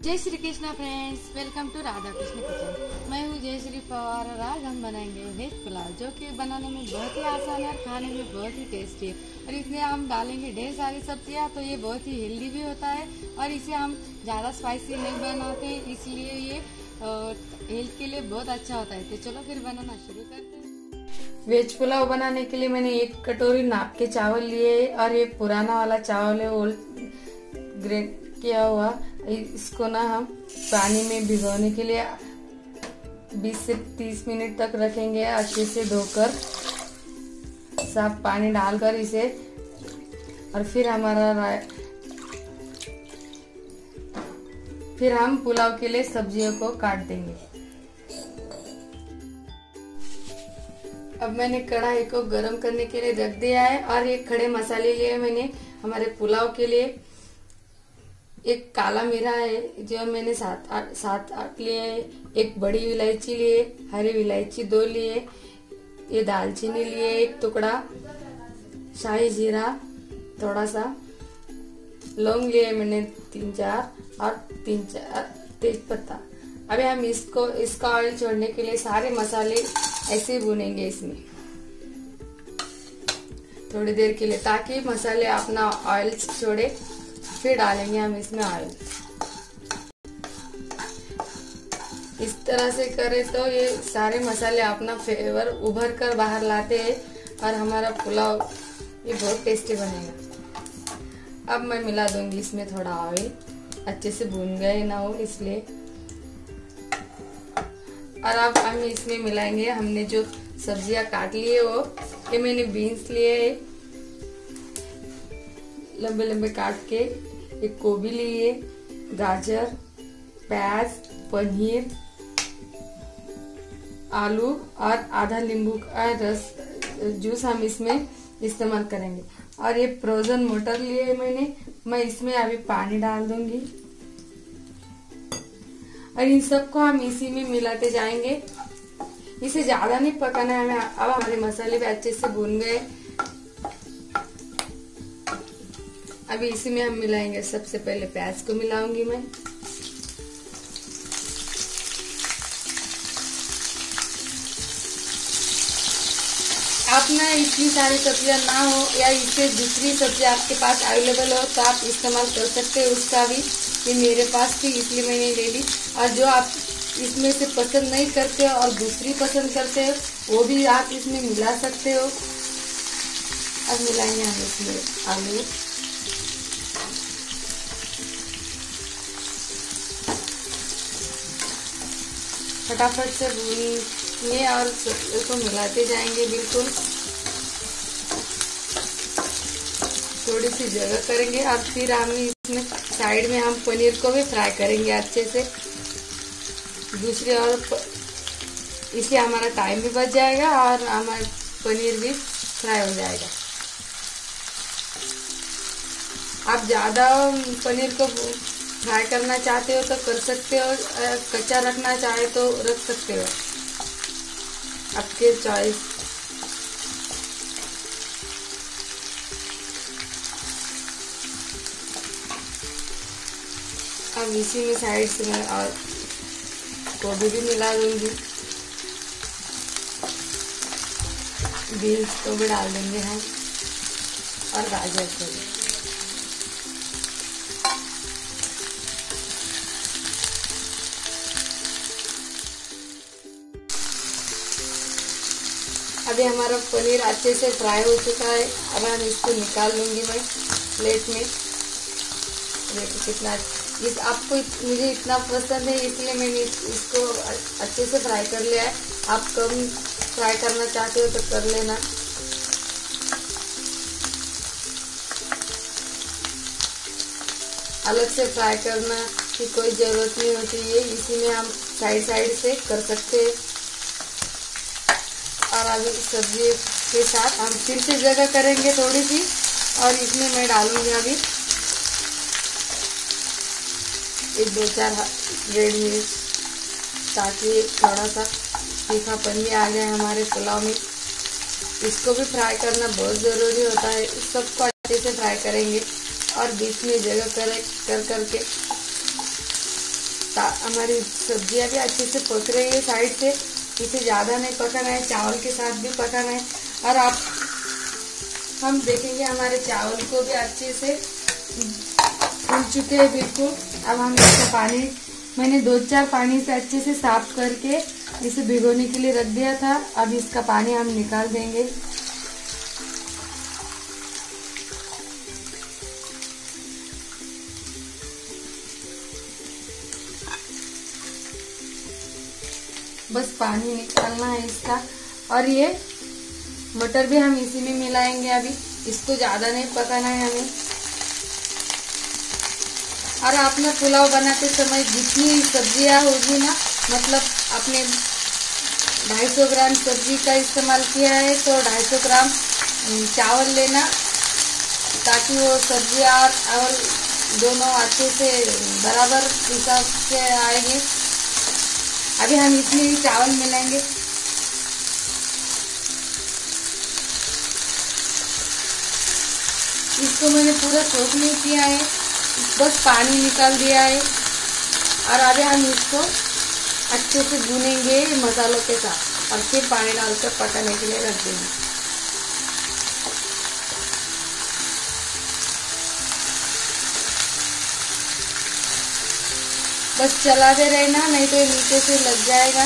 जय Shri Krishna friends, welcome to Radha Krishna kitchen. मैं हूँ जय श्री पवार और आज हम बनाएंगे वेज पुलाव, जो कि बनाने में बहुत ही आसान है और खाने में बहुत ही टेस्टी है। और इसमें हम डालेंगे ढेर सारी सब्जियाँ, तो ये बहुत ही हेल्दी भी होता है और इसे हम ज़्यादा स्पाइसी नहीं बनाते, इसलिए ये हेल्थ के लिए बहुत अच्छा होता है। तो चलो फिर बनाना शुरू करते हैं। वेज पुलाव बनाने के लिए मैंने 1 कटोरी नाप के चावल लिए और ये पुराना वाला चावल है, ओल्ड ग्रेन किया हुआ। इसको ना हम पानी में भिगोने के लिए 20 से 30 मिनट तक रखेंगे। अच्छे से धोकर साफ पानी डालकर इसे, और फिर हम पुलाव के लिए सब्जियों को काट देंगे। अब मैंने कढ़ाई को गरम करने के लिए रख दिया है और ये खड़े मसाले लिए मैंने हमारे पुलाव के लिए। एक काला मिरा है जो मैंने 7-8 लिए है। एक बड़ी इलायची लिए, हरी इलायची 2 लिए, ये दालचीनी लिए 1 टुकड़ा, शाही जीरा थोड़ा सा, लौंग लिए मैंने 3-4 और 3-4 तेज पत्ता। अभी हम इसका ऑयल छोड़ने के लिए सारे मसाले ऐसे भूनेंगे इसमें थोड़ी देर के लिए, ताकि मसाले अपना ऑयल छोड़े। फिर डालेंगे हम इसमें ऑयल। इस तरह से करें तो ये सारे मसाले अपना फ्लेवर उभर कर बाहर लाते हैं और हमारा पुलाव ये बहुत टेस्टी बनेगा। अब मैं मिला दूंगी इसमें थोड़ा ऑयल, अच्छे से भून गए ना हो इसलिए। और अब हम इसमें मिलाएंगे हमने जो सब्जियां काट ली है वो। ये मैंने बीन्स लिए लंबे लंबे काट के, एक गोभी लिए, गाजर, प्याज, पनीर, आलू और आधा नींबू का रस जूस हम इसमें इस्तेमाल करेंगे। और ये फ्रोजन मटर लिए मैं इसमें अभी पानी डाल दूंगी और इन सबको हम इसी में मिलाते जाएंगे। इसे ज्यादा नहीं पकाना है हमें। अब हमारे मसाले भी अच्छे से भून गए। अभी इसी में हम मिलाएंगे, सबसे पहले प्याज को मिलाऊंगी मैं। आप ना इतनी सारी सब्जियां ना हो या इससे दूसरी सब्जी आपके पास अवेलेबल हो तो आप इस्तेमाल कर सकते हो उसका भी। ये मेरे पास थी इसलिए मैंने ले ली। और जो आप इसमें से पसंद नहीं करते हो और दूसरी पसंद करते हो वो भी आप इसमें मिला सकते हो। अब मिलाएंगे हम इसमें आलू, फटाफट से भूनिए और इसको मिलाते जाएंगे। बिल्कुल थोड़ी सी जगह करेंगे और फिर हम इसमें साइड में हम पनीर को भी फ्राई करेंगे अच्छे से दूसरी ओर। इससे हमारा टाइम भी बच जाएगा और हमारा पनीर भी फ्राई हो जाएगा। आप ज्यादा पनीर को फ्राई करना चाहते हो तो कर सकते हो, कच्चा रखना चाहे तो रख सकते हो, आपके चॉइस। अब इसी में साइड से मैं और गोभी भी मिला दूंगी, बीन्स को भी डाल देंगे हम और गाजर को भी। अभी हमारा पनीर अच्छे से फ्राई हो चुका है। अब हम इसको निकाल लूंगी मैं प्लेट में। देखो कितना आपको मुझे इतना पसंद है इसलिए मैंने इसको अच्छे से फ्राई कर लिया है। आप कम फ्राई करना चाहते हो तो कर लेना। अलग से फ्राई करना की कोई जरूरत नहीं होती है, इसी में हम साइड से कर सकते हैं। और अभी सब्जी के साथ हम फिर से जगह करेंगे थोड़ी सी और इसमें मैं डालूंगी अभी 1-2-4 रेड मिर्च, ताकि थोड़ा सा तीखापन भी आ जाए हमारे पुलाव में। इसको भी फ्राई करना बहुत ज़रूरी होता है। सबको अच्छे से फ्राई करेंगे और बीच में जगह कर करके हमारी सब्जियां भी अच्छे से पक रही है साइड से। इसे ज़्यादा नहीं पकाना है, चावल के साथ भी पकाना है। और हम देखेंगे हमारे चावल को भी अच्छे से फूल चुके हैं बिल्कुल। अब हम इसका पानी, मैंने 2-4 पानी से अच्छे से साफ करके इसे भिगोने के लिए रख दिया था। अब इसका पानी हम निकाल देंगे। बस पानी निकालना है इसका। और ये मटर भी हम इसी में मिलाएंगे। अभी इसको ज्यादा नहीं पकाना है हमें। और आपने पुलाव बनाते समय जितनी सब्जियां होगी ना, मतलब आपने 250 ग्राम सब्जी का इस्तेमाल किया है तो 250 ग्राम चावल लेना, ताकि वो सब्जी और दोनों अच्छे से बराबर हिसाब से आएंगे। अभी हम इसमें ही चावल मिलाएंगे। इसको मैंने पूरा सोख नहीं किया है, बस पानी निकाल दिया है। और अभी हम इसको अच्छे से भूनेंगे मसालों के साथ और फिर पानी डालकर पकाने के लिए रख देंगे। बस चलाते रहना, नहीं तो ये नीचे से लग जाएगा।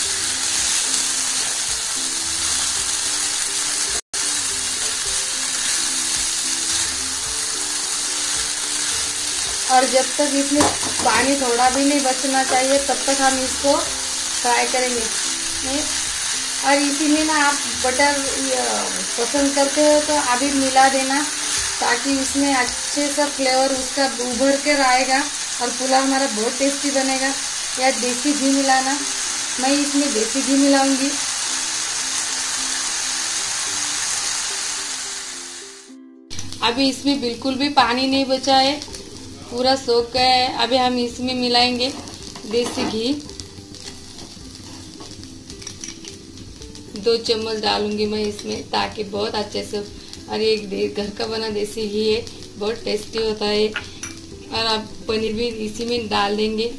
और जब तक इसमें पानी थोड़ा भी नहीं बचना चाहिए तब तक हम इसको फ्राई करेंगे। और इसीलिए ना, आप बटर पसंद करते हो तो अभी मिला देना, ताकि उसमें अच्छे सा फ्लेवर उसका उभर कर आएगा और पुलाव हमारा बहुत टेस्टी बनेगा। या देसी घी मिलाना, मैं इसमें देसी घी मिलाऊंगी। अभी इसमें बिल्कुल भी पानी नहीं बचा है, पूरा सोख गया है। अभी हम इसमें मिलाएंगे देसी घी। 2 चम्मच डालूंगी मैं इसमें, ताकि बहुत अच्छे से। और ये घर का बना देसी घी है, बहुत टेस्टी होता है। और आप पनीर भी इसी में डाल देंगे।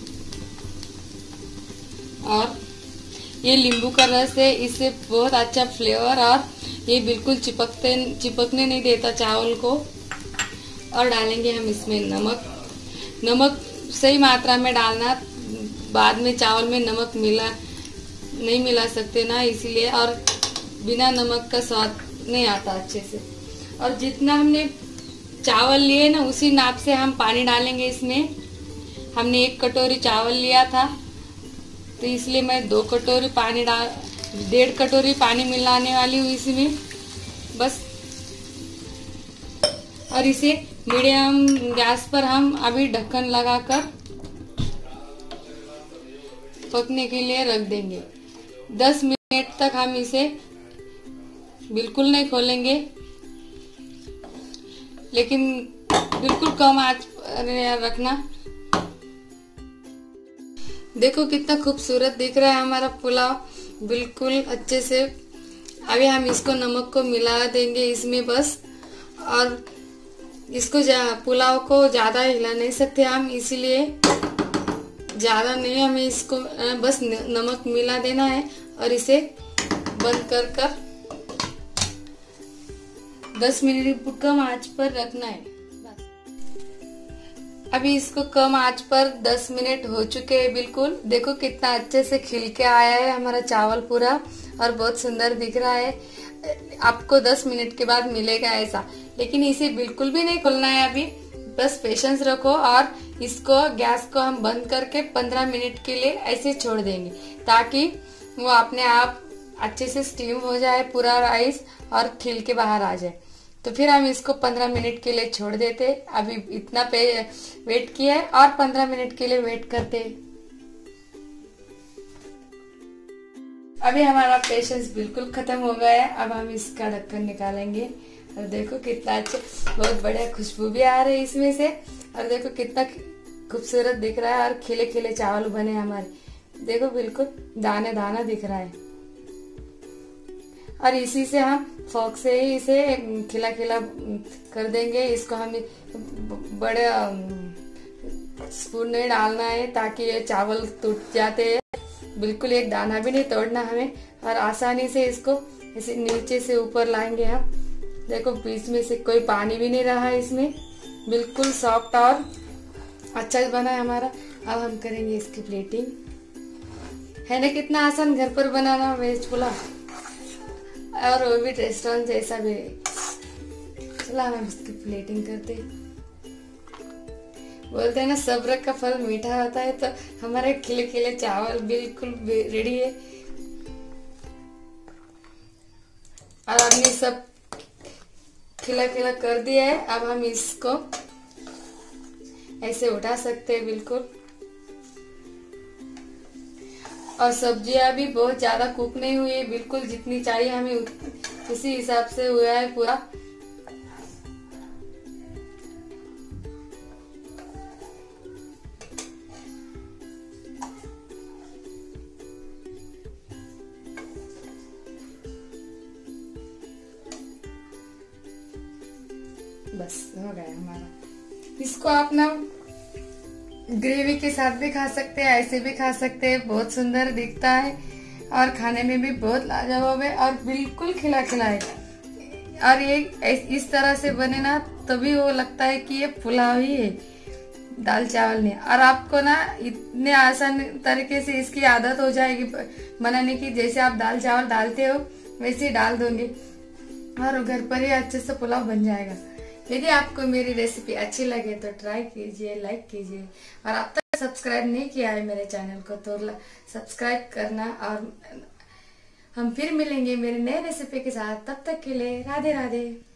और ये नींबू का रस है, इससे बहुत अच्छा फ्लेवर, और ये बिल्कुल चिपकने नहीं देता चावल को। और डालेंगे हम इसमें नमक सही मात्रा में डालना, बाद में चावल में नमक नहीं मिला सकते ना, इसीलिए। और बिना नमक का स्वाद नहीं आता अच्छे से। और जितना हमने चावल लिए ना, उसी नाप से हम पानी डालेंगे इसमें। हमने 1 कटोरी चावल लिया था, तो इसलिए मैं 2 कटोरी पानी 1.5 कटोरी पानी मिलाने वाली हूँ इसमें बस। और इसे मीडियम गैस पर हम अभी ढक्कन लगाकर पकने के लिए रख देंगे। 10 मिनट तक हम इसे बिल्कुल नहीं खोलेंगे, लेकिन बिल्कुल कम आंच पर रखना। देखो कितना खूबसूरत दिख रहा है हमारा पुलाव, बिल्कुल अच्छे से। अभी हम इसको नमक को मिला देंगे इसमें बस। और इसको पुलाव को ज्यादा हिला नहीं सकते हम, इसीलिए ज्यादा नहीं, हमें इसको बस नमक मिला देना है। और इसे बंद कर 10 मिनट कम आंच पर रखना है। अभी इसको कम आंच पर 10 मिनट हो चुके हैं बिल्कुल। देखो कितना अच्छे से खिल के आया है हमारा चावल पूरा, और बहुत सुंदर दिख रहा है। आपको 10 मिनट के बाद मिलेगा ऐसा, लेकिन इसे बिल्कुल भी नहीं खोलना है अभी। बस पेशेंस रखो। और इसको गैस को हम बंद करके 15 मिनट के लिए ऐसे छोड़ देंगे, ताकि वो अपने आप अच्छे से स्टीम हो जाए पूरा राइस और खिल के बाहर आ जाए। तो फिर हम इसको 15 मिनट के लिए छोड़ देते। अभी इतना वेट किया है और 15 मिनट के लिए वेट करते। अभी हमारा पेशेंस बिल्कुल खत्म हो गया है। अब हम इसका ढक्कन निकालेंगे और देखो कितना अच्छा, बहुत बढ़िया खुशबू भी आ रही है इसमें से। और देखो कितना खूबसूरत दिख रहा है, और खिले खिले चावल बने हमारे। देखो बिल्कुल दाने दाना दिख रहा है। और इसी से हम फोक से ही इसे खिला खिला कर देंगे। इसको हम बड़े स्पून नहीं डालना है ताकि ये चावल टूट जाते हैं। बिल्कुल एक दाना भी नहीं तोड़ना हमें, और आसानी से इसको ऐसे नीचे से ऊपर लाएंगे हम। देखो बीच में से कोई पानी भी नहीं रहा है इसमें, बिल्कुल सॉफ्ट और अच्छा बना है हमारा। अब हम करेंगे इसकी प्लेटिंग। है ना कितना आसान घर पर बनाना वेज पुलाव, और वो भी रेस्टोरेंट जैसा भी। चला हम इसकी प्लेटिंग करते। बोलते हैं ना सब्र का फल मीठा होता है, तो हमारे खिले खिले चावल बिल्कुल रेडी है। और हमने सब खिला खिला कर दिया है। अब हम इसको ऐसे उठा सकते हैं बिल्कुल। और सब्जियां भी बहुत ज्यादा कुक नहीं हुई है, बिल्कुल जितनी चाहिए हमें उसी हिसाब से हुआ है पूरा। बस हो गया हमारा। इसको आप ना ग्रेवी के साथ भी खा सकते हैं, ऐसे भी खा सकते हैं। बहुत सुंदर दिखता है और खाने में भी बहुत लाजवाब है और बिल्कुल खिला खिला है। और ये इस तरह से बने ना तभी वो लगता है कि ये पुलाव ही है, दाल चावल नहीं। और आपको ना इतने आसान तरीके से इसकी आदत हो जाएगी बनाने की। जैसे आप दाल चावल डालते हो वैसे ही डाल दोगे और घर पर ही अच्छे से पुलाव बन जाएगा। यदि आपको मेरी रेसिपी अच्छी लगे तो ट्राई कीजिए, लाइक कीजिए। और अब तक सब्सक्राइब नहीं किया है मेरे चैनल को तो सब्सक्राइब करना। और हम फिर मिलेंगे मेरे नए रेसिपी के साथ। तब तक के लिए राधे राधे।